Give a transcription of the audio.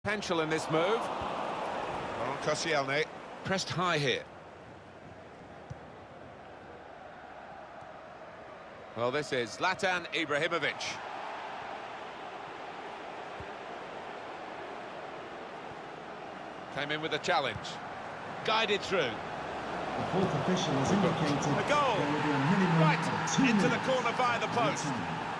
Potential in this move. Laurent Koscielny. Pressed high here. Well, this is Zlatan Ibrahimovic. Came in with a challenge. Guided through. The fourth official has indicated A goal! there will be a minimum Right of 2 into the minutes corner via the added post. time.